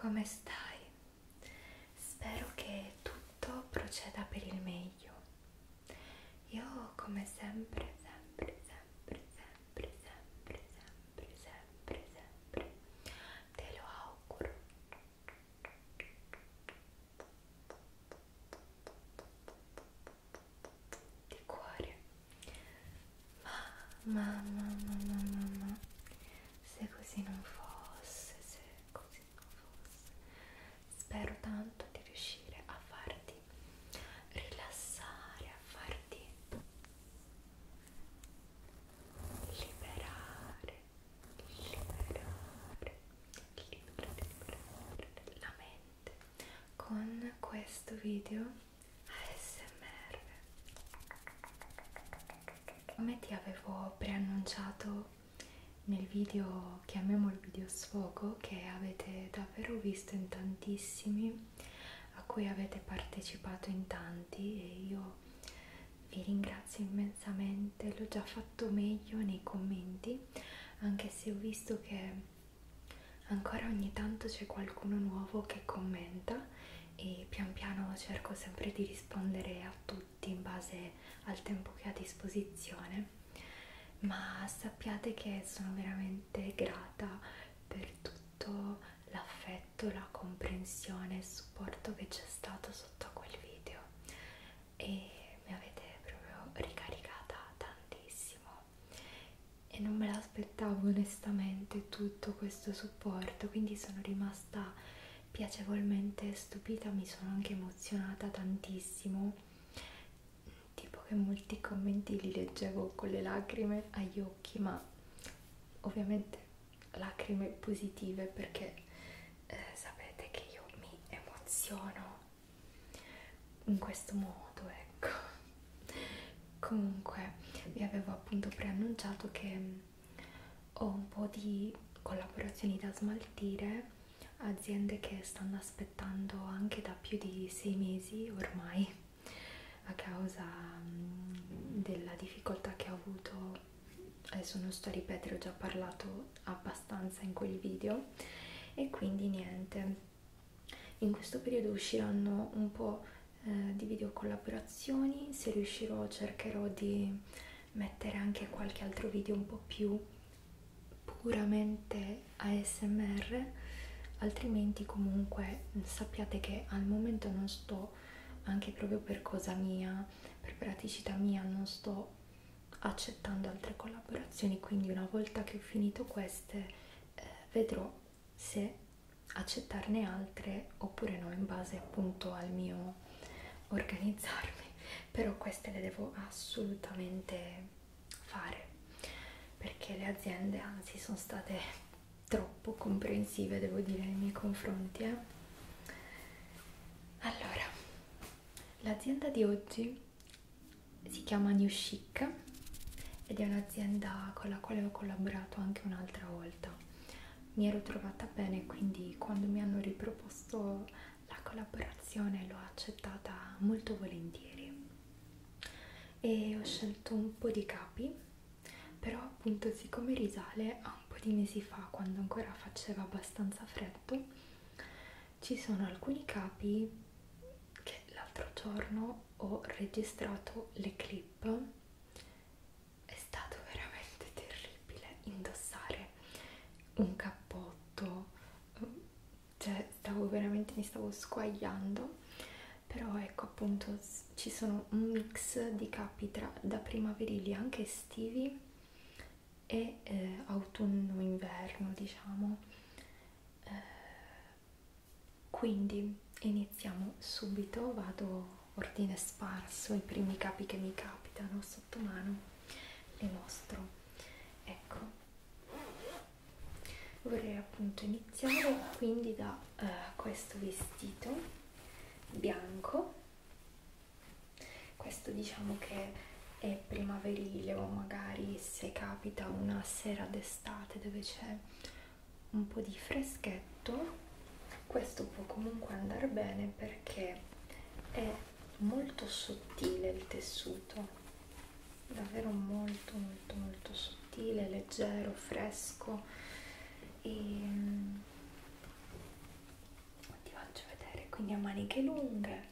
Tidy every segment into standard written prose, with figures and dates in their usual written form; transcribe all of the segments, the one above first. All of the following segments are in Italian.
come stai? Spero che tutto proceda per il meglio. Io come sempre, sempre te lo auguro. Di cuore. Ma, se così non fosse, spero tanto di riuscire a farti rilassare, a farti liberare la mente con questo video ASMR. Come ti avevo preannunciato nel video, chiamiamolo video sfogo, che avete davvero visto in tantissimi, a cui avete partecipato in tanti, e io vi ringrazio immensamente. L'ho già fatto meglio nei commenti, anche se ho visto che ancora ogni tanto c'è qualcuno nuovo che commenta, e pian piano cerco sempre di rispondere a tutti in base al tempo che ho a disposizione. Ma sappiate che sono veramente grata per tutto l'affetto, la comprensione e il supporto che c'è stato sotto a quel video, e mi avete proprio ricaricata tantissimo e non me l'aspettavo onestamente tutto questo supporto, quindi sono rimasta piacevolmente stupita, mi sono anche emozionata tantissimo, tipo che molti commenti li leggevo con le lacrime agli occhi, ma ovviamente lacrime positive, perché sapete che io mi emoziono in questo modo, ecco. Comunque vi avevo appunto preannunciato che ho un po' di collaborazioni da smaltire, aziende che stanno aspettando anche da più di 6 mesi ormai, a causa della difficoltà che ho avuto. Adesso non sto a ripetere, ho già parlato abbastanza in quel video, e quindi niente, in questo periodo usciranno un po' di video collaborazioni. Se riuscirò cercherò di mettere anche qualche altro video un po' più puramente ASMR, altrimenti comunque sappiate che al momento non sto, anche proprio per cosa mia, per praticità mia, non sto accettando altre collaborazioni, quindi una volta che ho finito queste vedrò se accettarne altre oppure no, in base appunto al mio organizzarmi. Però queste le devo assolutamente fare, perché le aziende anzi sono state troppo comprensive, devo dire, nei miei confronti. Allora, l'azienda di oggi si chiama New Chic ed è un'azienda con la quale ho collaborato anche un'altra volta. Mi ero trovata bene, quindi quando mi hanno riproposto la collaborazione l'ho accettata molto volentieri, e ho scelto un po' di capi, però appunto siccome risale a un po' di mesi fa, quando ancora faceva abbastanza freddo, ci sono alcuni capi che l'altro giorno ho registrato le clip. È stato veramente terribile indossare un cappotto, cioè mi stavo squagliando. Però ecco, appunto ci sono un mix di capi da primaverili, anche estivi, e autunno-inverno, diciamo. Quindi iniziamo subito, vado ordine sparso, i primi capi che mi capitano sotto mano li mostro. Ecco, vorrei appunto iniziare quindi da questo vestito bianco. Questo diciamo che è primaverile, o magari se capita una sera d'estate dove c'è un po' di freschetto, questo può comunque andare bene perché è molto sottile il tessuto, davvero molto sottile, leggero, fresco, e quindi a maniche lunghe.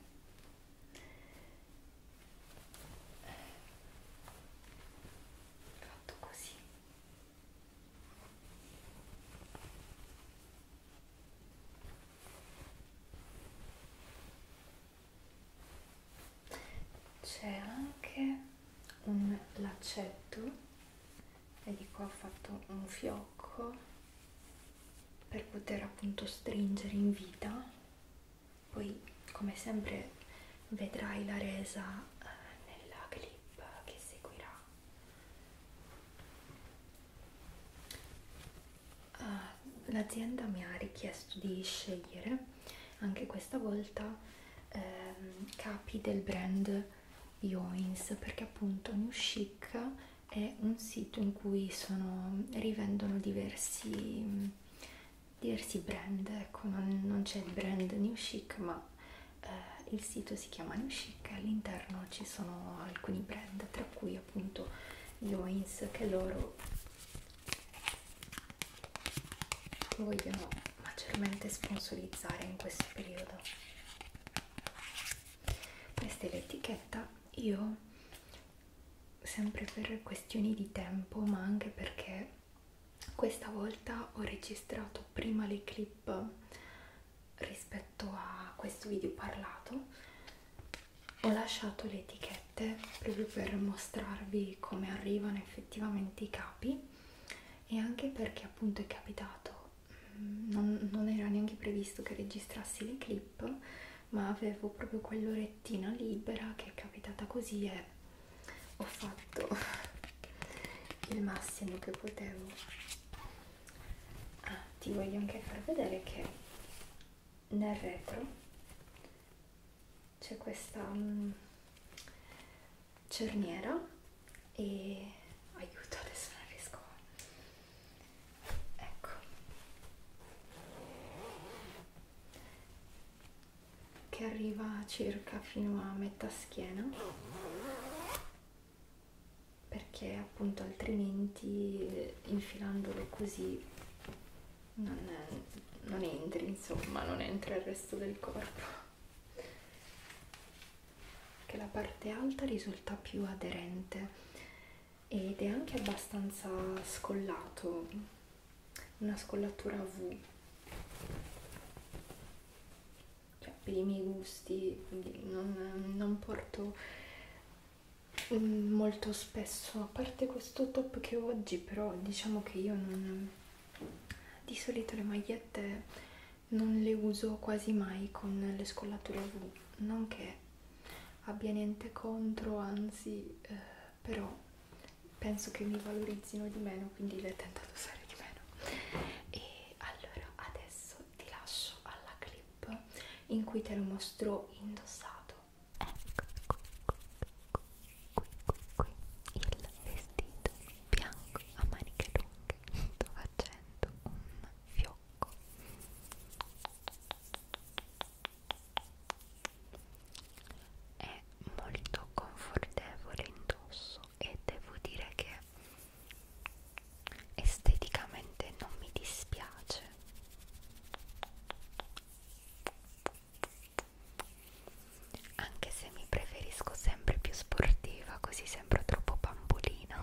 Fatto così. C'è anche un laccetto, vedi qua ho fatto un fiocco per poter appunto stringere in vita. Poi come sempre vedrai la resa nella clip che seguirà. L'azienda mi ha richiesto di scegliere anche questa volta capi del brand Joins, perché appunto New Chic è un sito in cui rivendono diversi brand. Ecco, non c'è il brand New Chic, ma il sito si chiama New Chic e all'interno ci sono alcuni brand, tra cui appunto Joins, che loro vogliono maggiormente sponsorizzare in questo periodo. Questa è l'etichetta. Io, sempre per questioni di tempo, ma anche perché questa volta ho registrato prima le clip rispetto a questo video parlato, ho lasciato le etichette proprio per mostrarvi come arrivano effettivamente i capi, e anche perché appunto è capitato, non era neanche previsto che registrassi le clip, ma avevo proprio quell'orettina libera che è capitata così e ho fatto il massimo che potevo. Ti voglio anche far vedere che nel retro c'è questa cerniera e aiuto, adesso non riesco, ecco, che arriva circa fino a metà schiena, perché appunto altrimenti infilandolo così non entri, insomma, non entra il resto del corpo, che la parte alta risulta più aderente ed è anche abbastanza scollato, una scollatura V, cioè per i miei gusti, quindi non porto molto spesso, a parte questo top che ho oggi, però diciamo che io di solito le magliette non le uso quasi mai con le scollature V, non che abbia niente contro, anzi, però penso che mi valorizzino di meno, quindi le tendo ad usare di meno. E allora adesso ti lascio alla clip in cui te lo mostro indossato. Qui il vestito bianco a maniche lunghe, sto facendo un fiocco. È molto confortevole indosso e devo dire che esteticamente non mi dispiace. Anche se mi preferisco sempre più sportiva, così sembra troppo bambolina.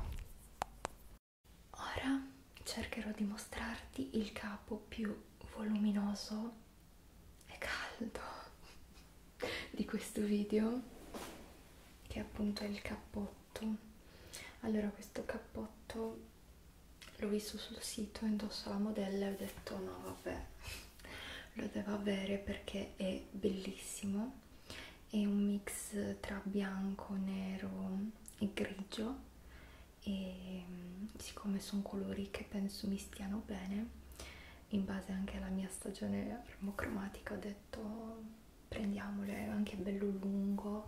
Ora cercherò di mostrarti il capo più voluminoso e caldo di questo video, che appunto è il cappotto. Allora, questo cappotto l'ho visto sul sito, indosso la modella e ho detto no vabbè, lo devo avere perché è bellissimo, è un mix tra bianco, nero e grigio, e siccome sono colori che penso mi stiano bene in base anche alla mia stagione armocromatica, ho detto prendiamolo, è anche bello lungo.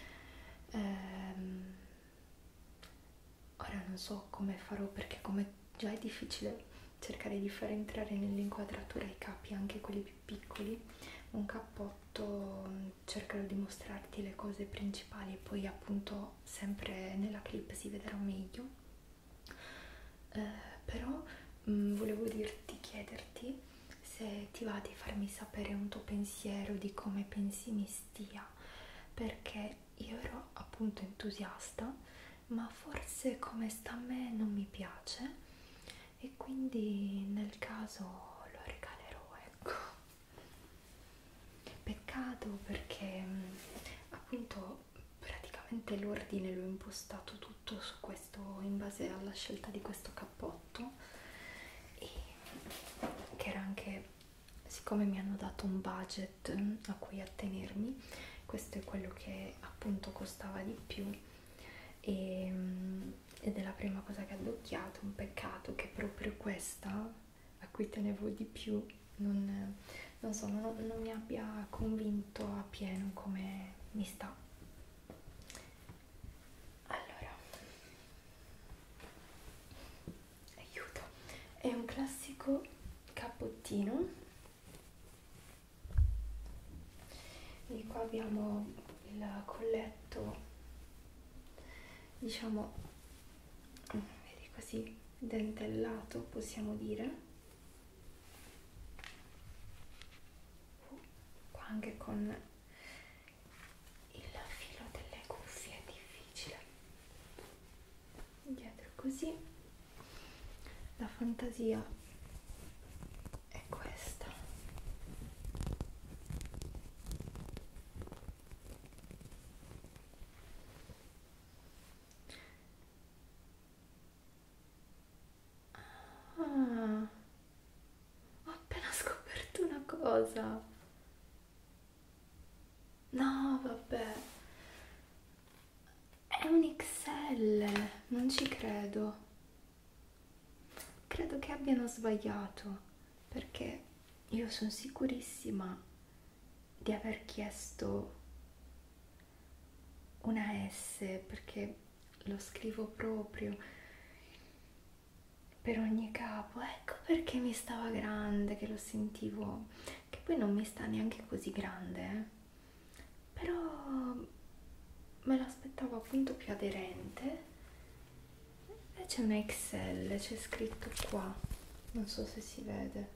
Ora non so come farò, perché come già è difficile cercare di far entrare nell'inquadratura i capi, anche quelli più piccoli, un cappotto cercherò di mostrarti le cose principali e poi appunto sempre nella clip si vedrà meglio. Però volevo chiederti se se ti va di farmi sapere un tuo pensiero di come pensi mi stia, perché io ero appunto entusiasta, ma forse come sta a me non mi piace e quindi nel caso lo regalerò, ecco. Peccato perché appunto praticamente l'ordine l'ho impostato tutto su questo in base alla scelta di questo cappotto, e che era anche, siccome mi hanno dato un budget a cui attenermi, questo è quello che appunto costava di più, ed è la prima cosa che ho adocchiato. Un peccato che proprio questa a cui tenevo di più non so, non mi abbia convinto appieno come mi sta. Allora, aiuto, è un classico cappottino. Quindi qua abbiamo il colletto, diciamo, vedi, così dentellato, possiamo dire. Qua anche con il filo delle cuffie è difficile. Dietro così. La fantasia è questa. Ah, ho appena scoperto una cosa. No, vabbè, è un XL, non ci credo. Credo che abbiano sbagliato, perché io sono sicurissima di aver chiesto una S, perché lo scrivo proprio per ogni capo. Ecco perché mi stava grande, che lo sentivo, che poi non mi sta neanche così grande, però me l'aspettavo appunto più aderente. E c'è una XL, c'è scritto qua, non so se si vede.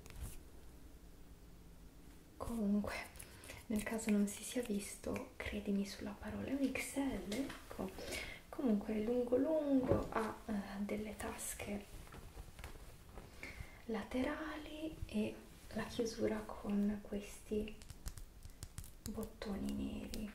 Comunque, nel caso non si sia visto, credimi sulla parola, è un XL, ecco. Comunque è lungo lungo, ha delle tasche laterali e la chiusura con questi bottoni neri.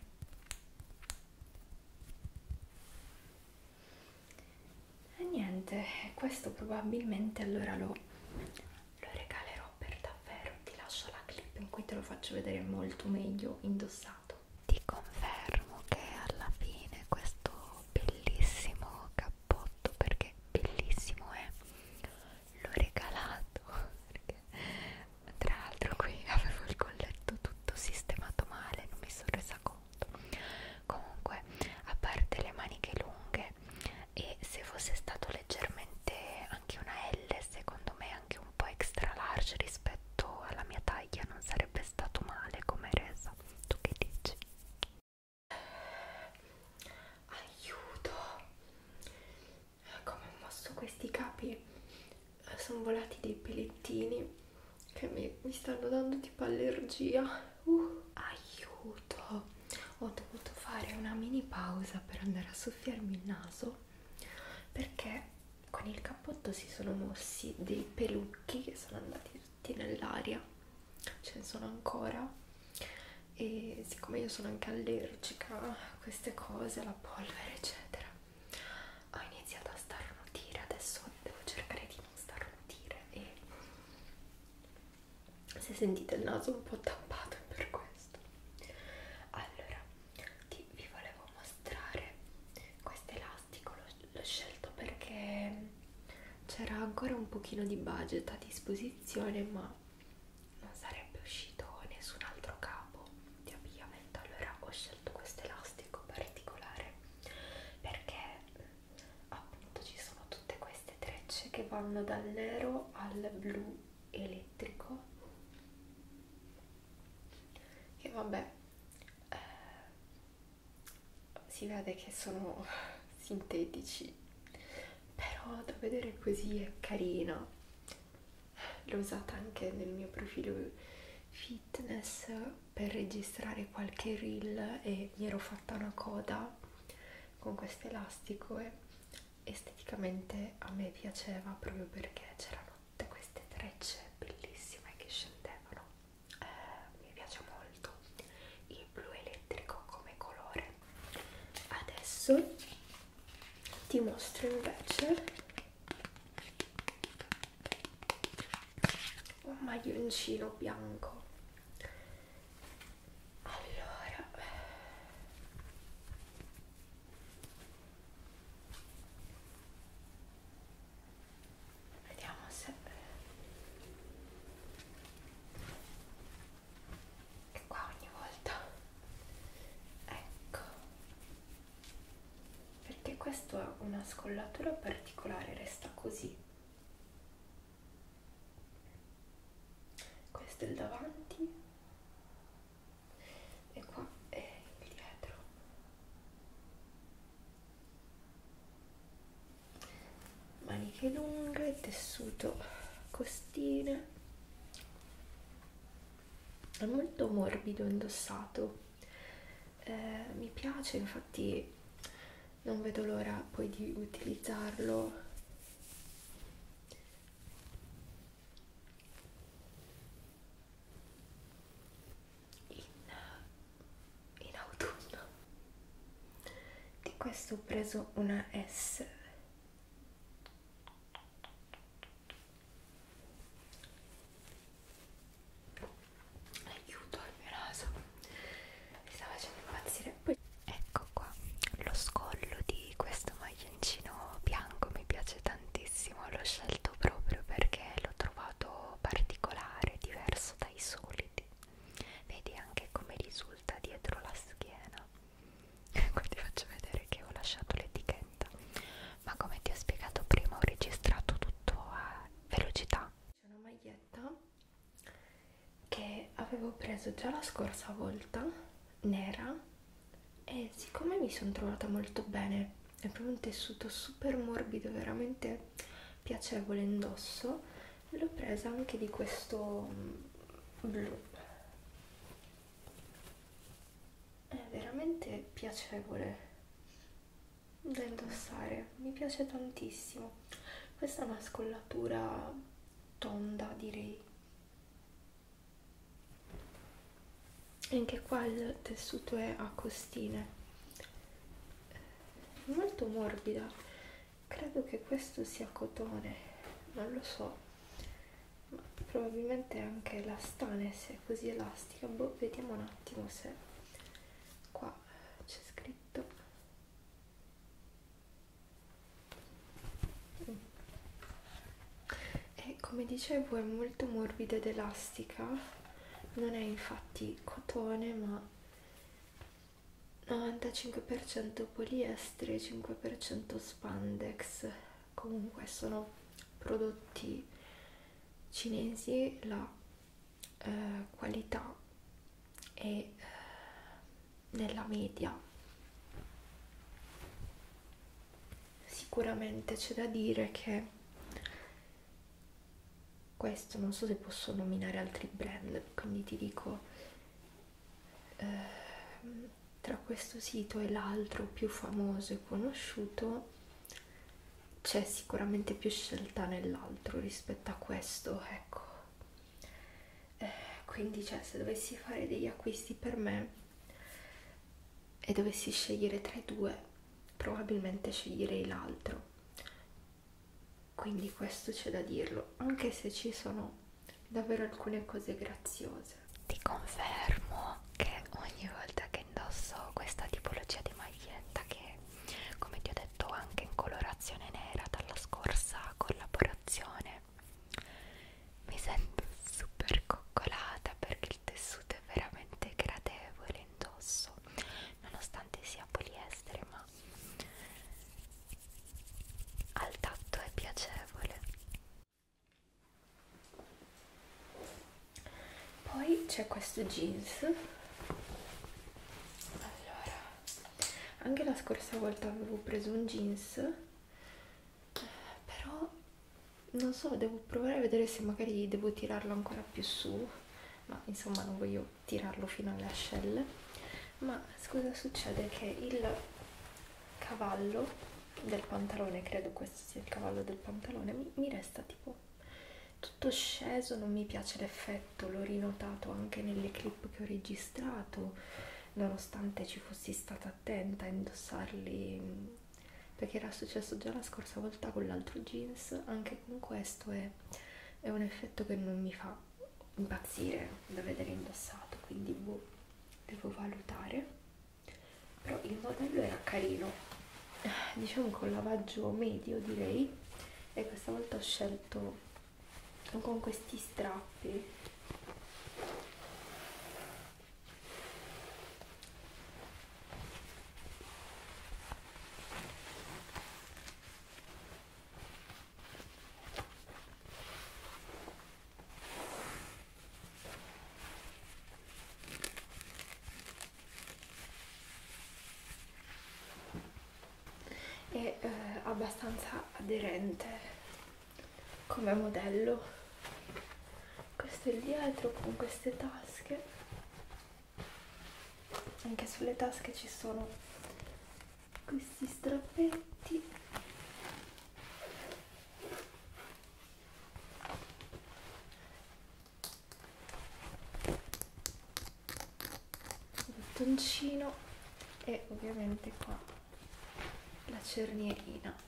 E niente, questo probabilmente allora lo regalerò per davvero. Ti lascio la clip in cui te lo faccio vedere molto meglio indossato. Ti confermo che alla fine questo bellissimo cappotto, perché bellissimo è, l'ho regalato, perché tra l'altro qui avevo il colletto tutto sistemato male, non mi sono resa conto. Comunque, a parte le maniche lunghe, e se fosse stato leggermente anche una L, secondo me anche un po' extra large rispetto alla mia taglia, non sarebbe stato male come resa. Tu che dici? Aiuto! Come ho mosso questi capi, sono volati dei pellettini che mi stanno dando tipo allergia. Aiuto! Ho dovuto fare una mini pausa per andare a soffiarmi il naso, perché con il cappotto si sono mossi dei pelucchi che sono andati tutti nell'aria, ce ne sono ancora, e siccome io sono anche allergica a queste cose, alla polvere eccetera, ho iniziato a starnutire. Adesso devo cercare di non starnutire, e se sentite il naso un po' tappato è per questo. Allora, vi volevo mostrare questo elastico, l'ho scelto perché c'era ancora un pochino di budget a disposizione, ma non sarebbe uscito nessun altro capo di abbigliamento. Allora ho scelto questo elastico particolare perché appunto ci sono tutte queste trecce che vanno dal nero al blu elettrico, che vabbè, si vede che sono sintetici, però da vedere così è carina. l'ho usata anche nel mio profilo fitness per registrare qualche reel e mi ero fatta una coda con questo elastico e esteticamente a me piaceva proprio perché c'erano tutte queste trecce bellissime che scendevano. Mi piace molto il blu elettrico come colore. Adesso ti mostro invece un maglioncino bianco. Allora, vediamo se che qua ogni volta, ecco, perché questo ha una scollatura particolare, resta così. Questo è il davanti e qua è il dietro. Maniche lunghe, tessuto costine, è molto morbido indossato, mi piace, infatti non vedo l'ora poi di utilizzarlo in autunno. Di questo ho preso una S. Aiuto il mio naso, mi sta facendo impazzire. Poi ecco qua lo scollo di questo maglioncino bianco, mi piace tantissimo, l'ho scelto proprio perché l'ho trovato particolare, diverso dai soliti. Vedi anche come risulta dietro la schiena. Ecco, ti faccio vedere che ho lasciato l'etichetta, ma come ti ho spiegato prima ho registrato tutto a velocità. C'è una maglietta che avevo preso già la scorsa volta, nera, e siccome mi sono trovata molto bene, è proprio un tessuto super morbido, veramente piacevole indosso, l'ho presa anche di questo blu. È veramente piacevole da indossare, mi piace tantissimo. Questa è una scollatura tonda, direi. E anche qua il tessuto è a costine, molto morbida. Credo che questo sia cotone, non lo so, ma probabilmente anche elastane se è così elastica. Boh, vediamo un attimo se qua c'è scritto. E come dicevo è molto morbida ed elastica, non è infatti cotone ma 95% poliestere, 5% spandex. Comunque sono prodotti cinesi, la qualità è nella media. Sicuramente c'è da dire che questo, non so se posso nominare altri brand, quindi ti dico tra questo sito e l'altro più famoso e conosciuto c'è sicuramente più scelta nell'altro rispetto a questo, ecco. Quindi cioè, se dovessi fare degli acquisti per me e dovessi scegliere tra i due, probabilmente sceglierei l'altro. Quindi questo c'è da dirlo, anche se ci sono davvero alcune cose graziose. Ti confermo che ogni volta che indosso questa tipologia di maglietta, che come ti ho detto anche in colorazione nera dalla scorsa collaborazione, mi sento super coccolata perché il tessuto è veramente gradevole indosso, nonostante sia poliestere, ma al tatto è piacevole. Poi c'è questo jeans. Allora, anche la scorsa volta avevo preso un jeans, però non so, devo provare a vedere se magari devo tirarlo ancora più su, ma insomma non voglio tirarlo fino alle ascelle. Ma cosa succede? Che il cavallo del pantalone, credo questo sia il cavallo del pantalone, mi resta tipo tutto sceso, non mi piace l'effetto, l'ho rinotato anche nelle clip che ho registrato, nonostante ci fossi stata attenta a indossarli, perché era successo già la scorsa volta con l'altro jeans. Anche con questo è un effetto che non mi fa impazzire da vedere indossato, quindi boh, devo valutare. Però il modello era carino, diciamo con lavaggio medio direi, e questa volta ho scelto con questi strappi. È abbastanza aderente come modello. Questo è il dietro con queste tasche, anche sulle tasche ci sono questi strappetti. Bottoncino e ovviamente qua la cernierina.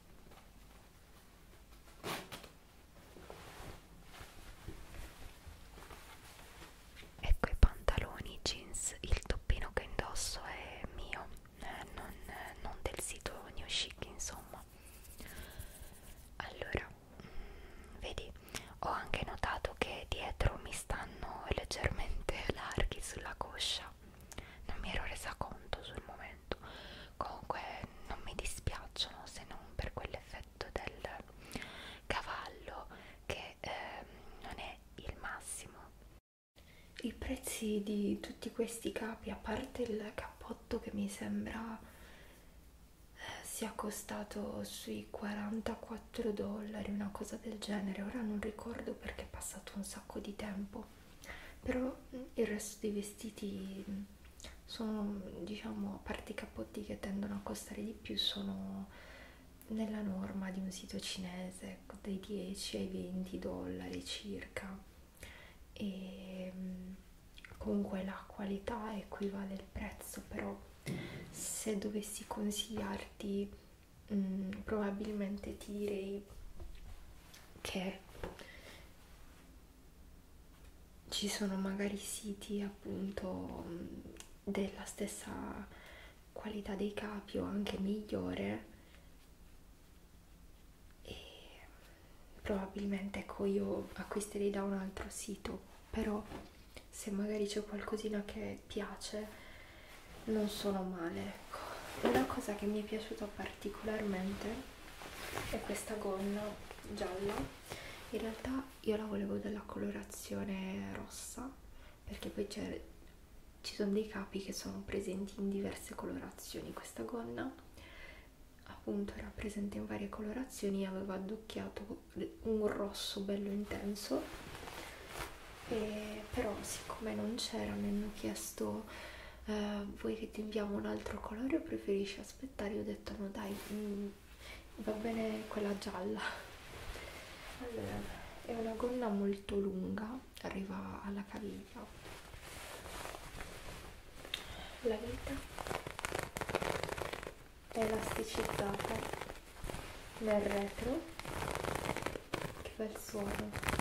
Ecco i pantaloni jeans, il toppino che indosso è mio, non del sito New Chic, insomma. Allora, vedi, ho anche notato che dietro mi stanno leggermente larghi sulla coscia, non mi ero resa conto sul momento. Comunque non mi dispiacciono, se non per quell'effetto del cavallo che non è il massimo. I prezzi di tutti questi capi, a parte il cappotto che mi sembra sia costato sui 44 dollari, una cosa del genere, ora non ricordo perché è passato un sacco di tempo, però il resto dei vestiti sono, diciamo, a parte i cappotti che tendono a costare di più, sono nella norma di un sito cinese, dai 10 ai 20 dollari circa. E comunque la qualità equivale al prezzo, però se dovessi consigliarti, probabilmente ti direi che ci sono magari siti appunto della stessa qualità dei capi o anche migliore, e probabilmente ecco io acquisterei da un altro sito, però se magari c'è qualcosina che piace non sono male, ecco. Una cosa che mi è piaciuta particolarmente è questa gonna gialla. In realtà io la volevo della colorazione rossa, perché poi ci sono dei capi che sono presenti in diverse colorazioni. Questa gonna appunto era presente in varie colorazioni e aveva addocchiato un rosso bello intenso, e però siccome non c'era mi hanno chiesto vuoi che ti inviamo un altro colore o preferisci aspettare? Io ho detto no dai, va bene quella gialla. Allora, è una gonna molto lunga, arriva alla caviglia. La vita è elasticizzata nel retro, che bel suono.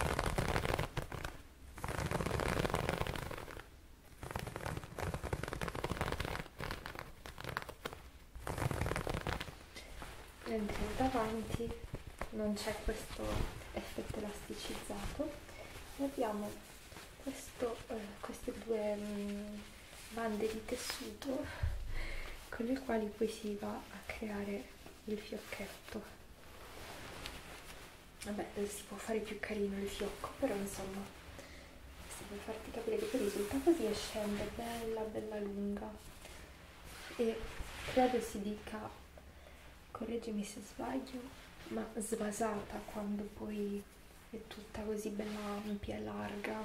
Mentre davanti non c'è questo effetto elasticizzato e abbiamo queste due bande di tessuto con le quali poi si va a creare il fiocchetto. Vabbè, si può fare più carino il fiocco, però insomma, se vuoi farti capire che poi risulta così e scende bella bella lunga, e credo si dica, correggimi se sbaglio, ma svasata quando poi è tutta così bella ampia e larga.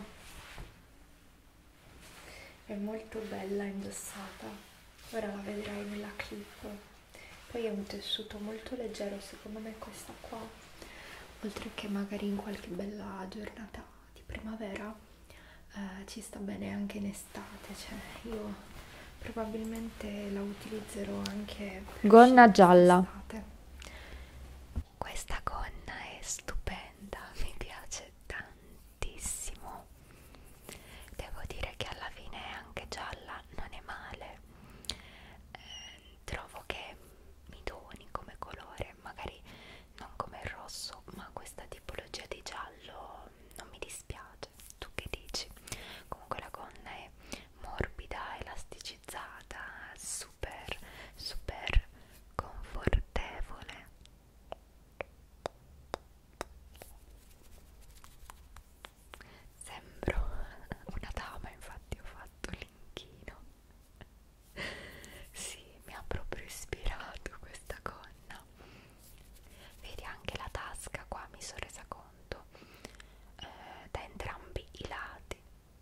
È molto bella indossata, ora la vedrai nella clip. Poi è un tessuto molto leggero, secondo me questa qua, oltre che magari in qualche bella giornata di primavera, ci sta bene anche in estate, cioè io probabilmente la utilizzerò anche per Gonna uscire gialla. quest'estate. Questa gonna è stupenda, mi piace tantissimo. Devo dire che alla fine anche gialla non è male. Trovo che mi doni come colore, magari non come il rosso, ma questa tipologia di giallo non mi dispiace. Tu che dici? Comunque la gonna è morbida, elasticizzata, super super confortevole. Sembro una dama, infatti ho fatto l'inchino. Sì, mi ha proprio ispirato questa gonna. Vedi anche la tasca qua, mi sono resa conto, da entrambi i lati,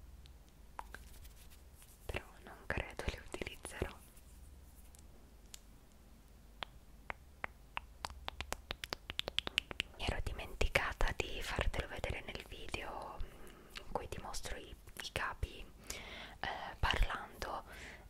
però non credo li utilizzerò. Mi ero dimenticata di fartelo vedere nel video in cui ti mostro i capi parlando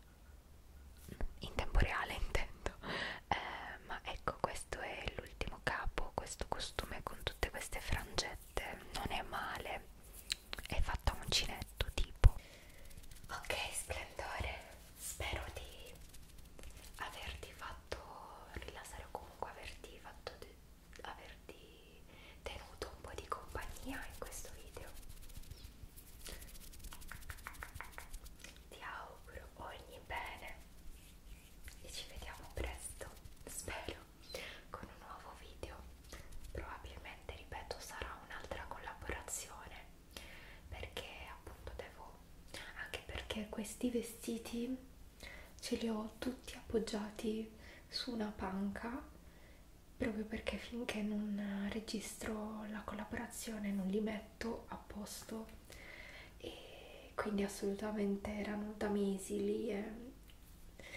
in tempo reale, intendo. Ma ecco, questo è l'ultimo capo, questo costume con tutte queste frangette, non è male, è fatta uncinetto tipo. Ok, splendore, spero di averti fatto rilassare o comunque averti tenuto un po' di compagnia in questo video. Ti auguro ogni bene e ci vediamo presto, spero, con un nuovo video. Probabilmente, ripeto, sarà un'altra collaborazione, perché appunto anche perché questi vestiti ce li ho tutti appoggiati su una panca, proprio perché finché non registro la collaborazione non li metto a posto, e quindi assolutamente erano da mesi lì e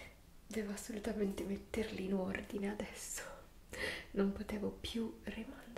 devo assolutamente metterli in ordine adesso, non potevo più rimandare.